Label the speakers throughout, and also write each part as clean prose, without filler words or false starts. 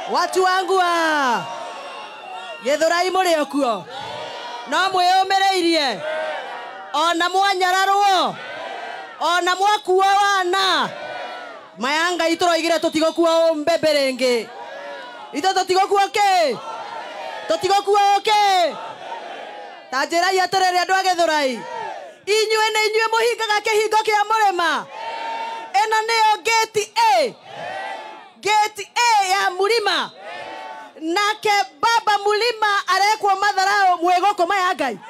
Speaker 1: Watu wangu wa Githurai muri okuo no mwiyumireirie ona mwanyararwo ona mwakuo wana mayanga itoroigire tutigokuo mbeberengi ito tutigokuo ke tutigokuo ke tajirai aterere andu a Githurai inyue ne inyue muhingaga kihingo kia murima eno niyo gate A ya mulima nake baba mulima arekwo matharao mwegoko maya Ngai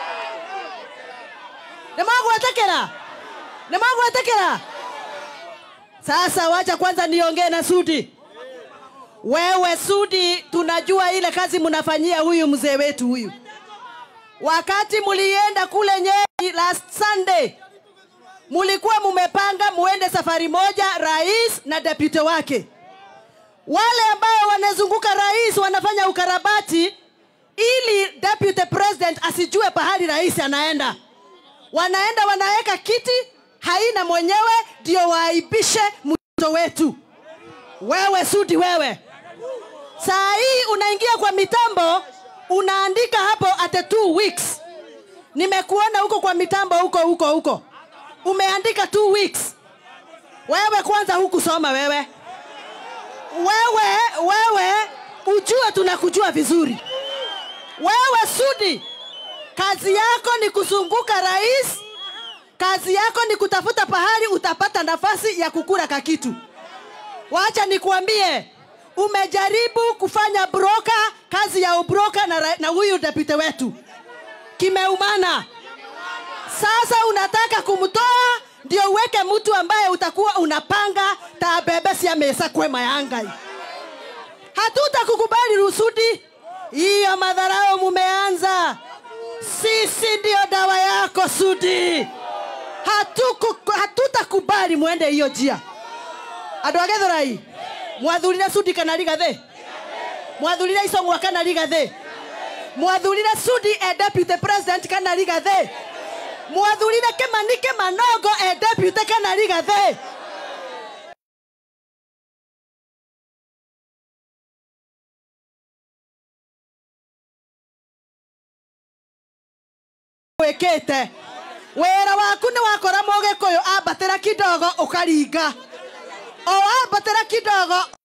Speaker 1: Nemagwetekera sasa wacha kwanza niongee na Sudi. Wewe Sudi, tunajua ile kazi mnafanyia huyu mzee wetu huyu. Wakati mulienda kule Nyeri last Sunday, mulikuwa mumepanga muende safari moja rais na deputy wake. Wale ambao wanazunguka rais wanafanya ukarabati ili deputy president asijue pahali rais anaenda. Wanaenda wanaweka kiti haina mwenyewe ndio waibishe mtoto wetu. Wewe Sudi wewe. Saa hii unaingia kwa mitambo unaandika hapo ate 2 weeks. Nimekuona huko kwa mitambo huko. Umeandika 2 weeks. Wewe kwanza hukusoma wewe. Wewe ujue tunakujua vizuri. Wewe Sudi, kazi yako ni kuzunguka rais. Kazi yako ni kutafuta pahali utapata nafasi ya kukula kakitu. Wacha nikuambie, umejaribu kufanya broker, kazi ya ubroker na huyu deputy wetu. Kimeumana. Sasa unataka kumtoa ndio uweke mtu ambaye utakuwa unapanga tabebe sia mesa kwema yangai. Hatutakukubali Rusudi. Hiyo madharau mumeanza. Sisi ndio dawa yako Sudi. Hatutakubali muende hiyo njia. Andu a Githurai mwathurire Sudi kana Rigathi? Mwathurire Icong'wa kana Rigathi? Mwathurire Sudi deputy president kana Rigathi? Mwathurire Kimani Kimanogo deputy kana Rigathi? Wekete wera waku ni wakora Mugikuyu ambatira kidogo ukaringa o ambatira kidogo